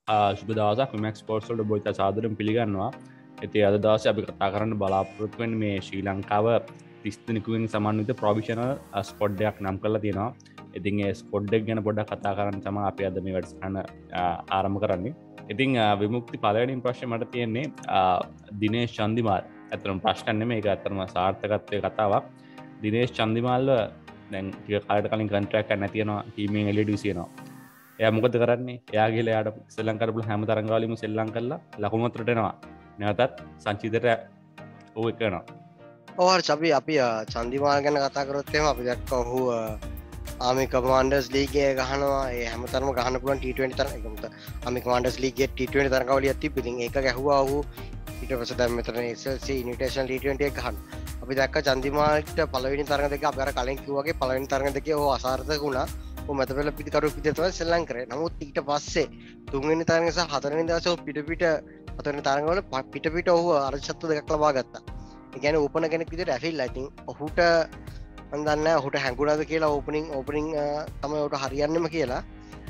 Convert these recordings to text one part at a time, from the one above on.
ශුභ දවසක් විමැක්ස් ස්පෝර්ට්ස් වලට බොයිත සාදරයෙන් පිළිගන්නවා. ඉතින් අද දවසේ අපි කතා කරන්න බලාපොරොත්තු වෙන්නේ මේ ශ්‍රී ලංකාව 30 දිනකින් සමන්විත ප්‍රොවිෂනල් ස්කොඩ් එකක් නම් කරලා තියෙනවා. ඉතින් ඒ ස්කොඩ් එක ගැන පොඩ්ඩක් කතා කරන්න තමයි අපි අද මේ වැඩසටහන ආරම්භ කරන්නේ. ඉතින් විමුක්ති පළවෙනි ප්‍රශ්නේ මට තියෙන්නේ දිනේෂ් චන්දිමාල්. ඇත්තටම ප්‍රශ්න නෙමෙයි, ඒක ඇත්තටම සාර්ථකත්වයේ කතාවක්. දිනේෂ් චන්දිමාල්ව දැන් ටික කාලයකට කලින් කොන්ට්‍රැක්ට් එකක් නැති වෙනවා, ටීමෙන් එළියට විසිනවා. එයා මොකද කරන්නේ? එයා ගිහලා එයාට ශ්‍රී ලංකාවට පුළුවන් හැම තරඟවලම සෙල්ලම් කරලා ලකුණු අතරට එනවා. නැවතත් සංචිතයට ඔව් එක කරනවා. ඔව් හරි. අපි චන්දිමාල් ගැන කතා කරොත් එහෙම අපි දැක්ක ඔහු ආමි කමාන්ඩර්ස් ලීග් එක ගහනවා. ඒ හැමතරම ගහන්න පුළුවන් T20 තරඟ. ඒකමත ආමි කමාන්ඩර්ස් ලීග් එකේ T20 තරඟවලියක් තිබ්බ. ඉතින් ඒක ගැහුවා ඔහු. ඊට පස්සේ දැන් මෙතන SLC ඉන්විටේෂන් T20 එක ගහන. අපි දැක්ක චන්දිමාල්ට පළවෙනි තරඟ දෙක අපි අර කලින් කිව්වා වගේ පළවෙනි තරඟ දෙකේ ඔහු අසාර්ථක වුණා. මැතපෙල පිටිකරු පිටිය තමයි සෙල්ලම් කරේ. නමුත් ඊට පස්සේ තුන්වෙනි තරඟ සහ හතරවෙනි දවසේ ඔහු පිට හතරවෙනි තරඟවල පිට ඔහු අර්ධශතක දෙකක් ලබා ගත්තා. ඒ කියන්නේ ඕපනර් කෙනෙක් විදිහට ඇවිල්ලා ඉතින් ඔහුට මම දන්නේ නැහැ ඔහුට හැංගුණාද කියලා ඕපනින් තමයි ඔහුට හරියන්නේම කියලා.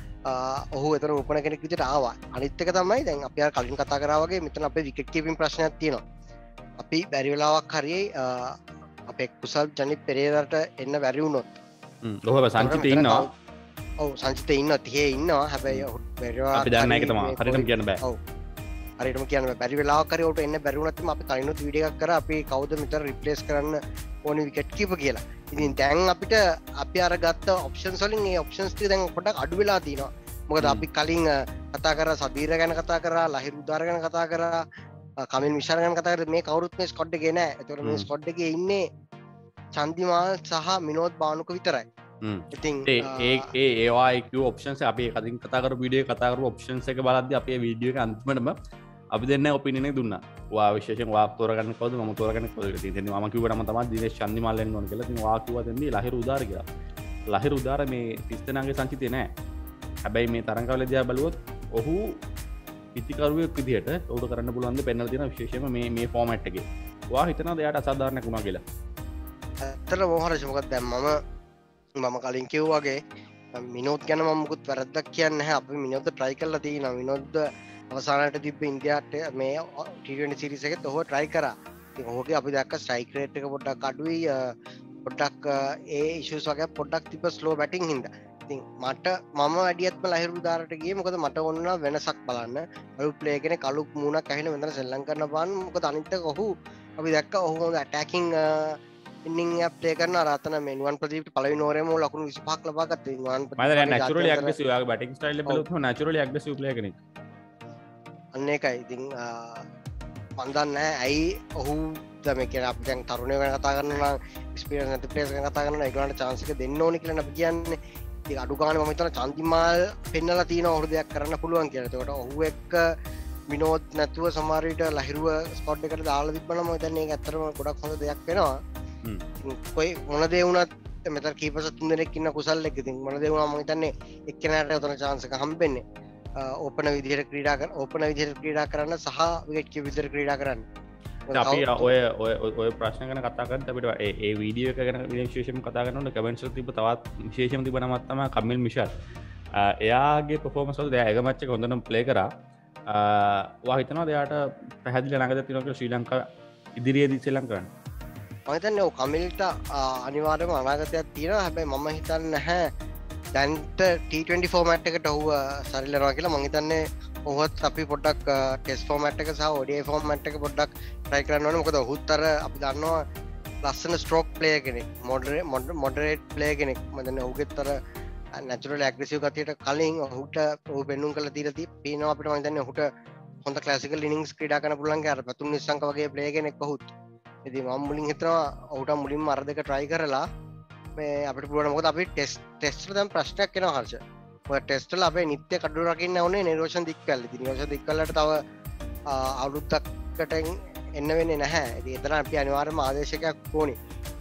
ඔහු එතන ඕපනර් කෙනෙක් විදිහට ආවා. අනිත් එක තමයි දැන් අපි අර කලින් කතා කරා වගේ මෙතන අපේ විකට් කීපින් ප්‍රශ්නයක් තියෙනවා. අපි බැරි වෙලාවක් හරියයි අපේ කුසල් ජනිත් පෙරේරාට එන්න බැරි වුණොත් ඔහු සංචිත ඉන්නවා. ඔව් සංචිත ඉන්නවා, 30 ඉන්නවා. හැබැයි අපි දන්නේ නැහැ ඒක තමයි. හරියටම කියන්න බෑ. ඔව්. හරියටම කියන්න බෑ. බැරි වෙලාවක් හරි උට එන්න බැරි වුණත් අපි කලිනුත් වීඩියෝ එකක් කරා අපි කවුද මෙතන රිප්ලේස් කරන්න ඕනේ විකට් කීපර් කියලා. ඉතින් දැන් අපිට අපි අර ගත්ත ඔප්ෂන්ස් වලින් මේ ඔප්ෂන්ස් ටික දැන් පොඩ්ඩක් අඩු වෙලා තියෙනවා. මොකද අපි කලින් කතා කරා සබීර ගැන කතා කරා, ලහිරු උදාර ගැන කතා කරා, කමිල් මිෂාර ගැන කතා කරා. මේ කවුරුත් මේ ස්කොඩ් එකේ නැහැ. ඒතකොට මේ ස්කොඩ් එකේ ඉන්නේ චන්දිමාල් සහ මිනෝද් බානුක විතරයි. ඉතින් ඒවා ඔප්ෂන්ස් අපි කලින් කතා කරපු වීඩියෝ එකේ කතා කරපු ඔප්ෂන්ස් එක බලද්දී අපේ වීඩියෝ එක අන්තිමටම අපි දෙන්න ඔපිනියන් එක දුන්නා. ඔයා විශේෂයෙන් ඔයා තෝරගන්න කවුද මම තෝරගන්න කවුද කියලා. ඉතින් මම කිව්වා නම තමයි දිනේෂ් චන්දිමාල් වෙන්න ඕන කියලා. ඉතින් ඔයා කිව්වා දෙන්නේ ලහිරු උදාර කියලා. ලහිරු උදාර මේ 30 දෙනාගේ සංචිතේ නෑ. හැබැයි මේ තරඟවල දිහා බලුවොත් ඔහු පිටිකරුවෙක් විදිහට උඩ කරන්න පුළුවන් ද පෙන්වලා තියෙන විශේෂයෙන්ම මේ ෆෝමැට් එකේ. ඔයා හිතනවාද එයාට අසාධාරණයක් වුණා කියලා? ඇත්තටම මොහරජ මොකද දැන් මම කලින් කිව්වාගේ මිනෝද් ගැන මම මුකුත් වැරද්දක් කියන්නේ නැහැ. අපි මිනෝද්ද try කරලා තියෙනවා. මිනෝද්ද අවසානට තිබ්බ ඉන්දියාට මේ T20 series එකෙත් ඔහු try කරා. ඉතින් ඔහුගේ අපි දැක්ක strike rate එක පොඩ්ඩක් අඩුයි. පොඩ්ඩක් ඒ issues වගේ පොඩ්ඩක් තිබ්බ slow batting හින්දා. ඉතින් මම වැඩියත්ම ලහිරු උදාරට ගියේ මොකද මට ඕන වෙනසක් බලන්න. අලුත් ප්ලේ කෙනෙක් අලුත් මූණක් ඇහිලා මෙතන සෙල්ලම් කරන බලන්න. මොකද අනිත් එක ඔහු අපි දැක්ක ඔහු හොඳ attacking ඉන්නිං එක ප්ලේ කරන රතන මේ නුවන් ප්‍රදීප්ට පළවෙනි ඕවරේම ලකුණු 25ක් ලබා ගත්තා. නුවන් ප්‍රදීප් නැචරලි ඇග්‍රෙසිව් යාගේ බැටිං ස්ටයිල් එක බලුවොත් නැචරලි ඇග්‍රෙසිව් ප්ලේයර් කෙනෙක්. අන්න ඒකයි. ඉතින් මම දන්නේ නැහැ ඇයි ඔහු මේ කියන්නේ අපි දැන් තරුණයෝ ගැන කතා කරනවා නම් එක්ස්පීරියන්ස් නැති ප්ලේයර්ස් ගැන කතා කරනවා ඒගොල්ලන්ට chance එක දෙන්න ඕනේ කියලා අපි කියන්නේ. ඉතින් අඩු ගානේ මම හිතනවා චන්දිමාල් පෙන්නලා තියෙනවා ඔහු දෙයක් කරන්න පුළුවන් කියලා. ඒකට ඔහු එක්ක විනෝද් නැතුව සමහර විට ලහිරුව ස්කොඩ් එකට දාලා තිබ්බනම් මම හිතන්නේ ඒක ඇත්තටම ගොඩක් හොඳ දෙයක් වෙනවා. කොයි මොන දේ වුණත් මෙතන කීපර්ස් තුන් දෙනෙක් ඉන්න කුසල් එක්ක ඉතින් මොන දේ වුණා මම හිතන්නේ එක්කෙනාට උතන chance එක හම්බෙන්නේ. ඕපනර් විදිහට ක්‍රීඩා කරන්න සහ විකට් කීපර් විදිහට ක්‍රීඩා කරන්න. අපි ඔය ප්‍රශ්න ගැන කතා කරද්දී අපිට ඒ වීඩියෝ එක ගැන විශේෂයෙන්ම කතා කරනකොට කමෙන්ට්ස් වල තිබ්බ තවත් විශේෂම තිබ්බ නමක් තමයි කමිල් මිෂාල්. එයාගේ performance වල එයා එක මැච් එක හොඳටම ප්ලේ කරා. ඔයා හිතනවාද එයාට පැහැදිලි ළඟද තියෙනවා කියලා ශ්‍රී ලංකාව ඉදිරියේදී ශ්‍රී ලංකාව කරන්න? මම හිතන්නේ ඔව් කමිල්ට අනිවාර්යයෙන්ම අනාගතයක් තියෙනවා. හැබැයි මම හිතන්නේ නැහැ දැන්ට T20 ෆෝමැට් එකට ඔහුව සරිලනවා කියලා. මම හිතන්නේ ඔහුත් අපි පොඩ්ඩක් ටෙස්ට් ෆෝමැට් එක සහ ODI ෆෝමැට් එක පොඩ්ඩක් try කරන්න ඕනේ. මොකද ඔහුත් අර අපි දන්නවා ලස්සන ස්ට්‍රෝක් ප්ලේයර් කෙනෙක්, මොඩරේට් ප්ලේයර් කෙනෙක්. මම දන්නේ ඔහුගෙත් අර නැචරල් ඇග්‍රෙසිව් ගතියට කලින් ඔහුට ඔහු පෙන්නුම් කරලා තියෙනවා අපිට. මම හිතන්නේ ඔහුට හොඳ ක්ලාසිකල් ඉනින්ග්ස් ක්‍රීඩා කරන්න පුළුවන් කියලා. අර පතුන් නිස්සංක වගේ ප්ලේයර් කෙනෙක් ඔහුත්. ඉතින් මම මුලින් හිතනවා ඔහුට මුලින්ම අර දෙක try කරලා මේ අපිට පුළුවන්. මොකද අපි ටෙස්ට් වල දැන් ප්‍රශ්නයක් එනවා හර්ෂ. ඔය ටෙස්ට් වල අපේ නිත්‍ය කඩු රකින්න ඕනේ නිරෝෂන් දික්කල්. ඉතින් නිරෝෂන් දික්කල්ලට තව අවුරුද්දකට එන්න වෙන්නේ නැහැ. ඉතින් එතන අපි අනිවාර්යයෙන්ම ආදේශකයක් ඕනේ.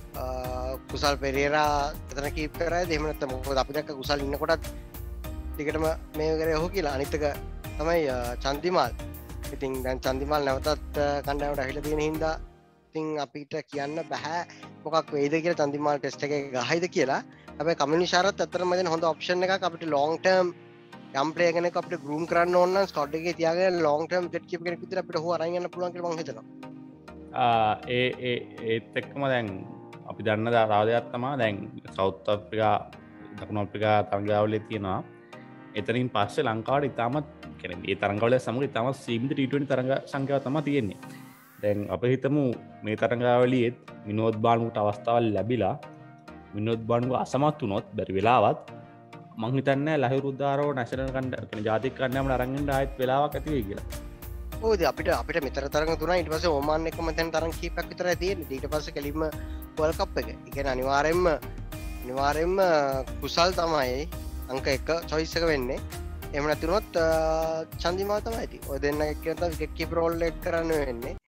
කුසල් පෙරේරා එතන කීප් කරාද එහෙම නැත්නම් මොකද අපි දැක්ක කුසල් ඉන්නකොටත් ටිකටම මේ කරේ ඔහු කියලා. අනිත් එක තමයි චන්දිමාල්. ඉතින් දැන් චන්දිමාල් නැවතත් කණ්ඩායමට ඇවිල්ලා තියෙන හින්දා ඉතින් අපිට කියන්න බෑ මොකක් වෙයිද කියලා. චන්දිමාල් ටෙස්ට් එකේ ගහයිද කියලා. හැබැයි කමිල් මිෂාරත් ඇත්තටම දැන් හොඳ ඔප්ෂන් එකක් අපිට ලොන්గ్ ටර්ම් යම් ප්ලේයර් කෙනෙක් අපිට ගෲම් කරන්න ඕන නම් ස්කොඩ් එකේ තියාගෙන ලොන්గ్ ටර්ම් විකට් කීපර් කෙනෙක් විදිහට අපිට ඔහු අරන් යන්න පුළුවන් කියලා මම හිතනවා. ඒත් එක්කම දැන් අපි දන්න රාවදයක් තමා දැන් සෞත් අප්‍රිකා දකුණු අප්‍රිකා තරගාවලේ තියෙනවා. එතනින් පස්සේ ලංකාවට ඉතාමත් කියන්නේ ඒ තරගවල සමග ඉතාමත් සීමිත T20 තරග සංඛ්‍යාව තමයි තියෙන්නේ. දැන් අපි හිතමු මේ තරගාවලියෙත් විනෝද් බානුට අවස්ථාවල් ලැබිලා විනෝද් බානුව අසමත් වුණොත් බැරි වෙලාවත් මං හිතන්නේ ලහිරු උදාරෝ නැෂනල් කණ්ඩායම ජාතික කණ්ඩායමට අරන් යන්න ආයෙත් වෙලාවක් ඇති වෙයි කියලා. ඔව් අපිට මෙතර තරඟ තුනයි ඊට පස්සේ ඕමාන් එක්කම දැන් තරඟ කීපයක් විතරයි තියෙන්නේ. ඊට පස්සේ කෙලින්ම වර්ල්ඩ් කප් එක. ඒ කියන්නේ අනිවාර්යෙන්ම කුසල් තමයි අංක 1 choice එක වෙන්නේ. එහෙම නැතිනොත් චන්දිමාල් තමයි ඉතින්. ඔය දෙන්න එක්ක විකට් කීපර් රෝල් එක කරන්න වෙන්නේ.